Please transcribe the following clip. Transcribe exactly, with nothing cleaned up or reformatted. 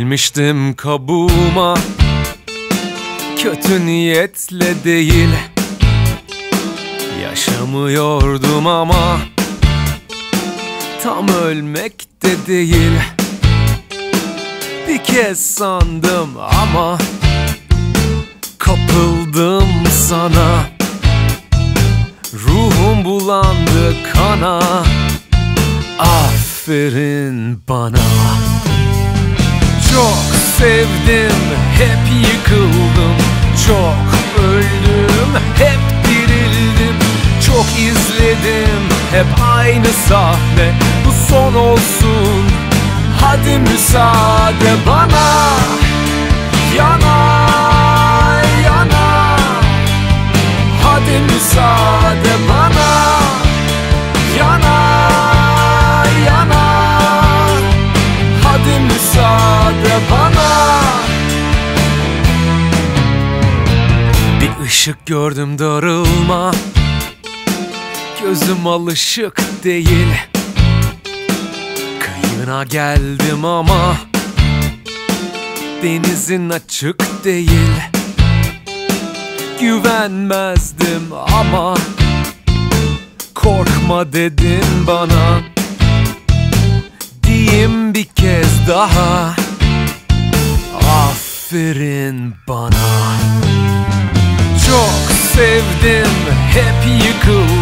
Gelmiştim kabuğuma, kötü niyetle değil. Yaşamıyordum ama tam ölmek de değil. Bir kez sandım ama kapıldım sana. Ruhum bulandı kana. Aferin bana. Çok sevdim, hep yıkıldım. Çok öldüm, hep dirildim. Çok izledim, hep aynı sahne. Bu son olsun, hadi müsaade bana. Yana, yana, hadi müsaade bana. Yana, yana, hadi müsaade bana. Bir ışık gördüm, darılma. Gözüm alışık değil. Kıyına geldim ama denizin açık değil. Güvenmezdim ama korkma dedin bana. Diyeyim bir kez daha, aferin bana. Çok sevdim, hep yıkıldım.